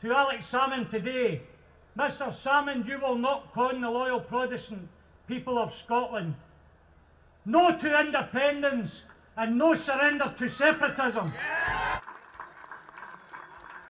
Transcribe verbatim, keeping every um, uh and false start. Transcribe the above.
to Alex Salmond today. Mister Salmond, you will not con the loyal Protestant people of Scotland. No to independence and no surrender to separatism. Yeah.